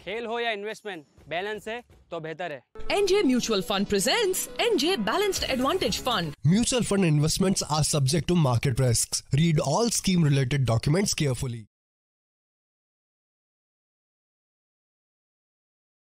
खेल हो या इन्वेस्टमेंट, बैलेंस है तो बेहतर है। NJ Mutual Fund presents NJ Balanced Advantage Fund. Mutual fund investments are subject to market risks. Read all scheme related documents carefully.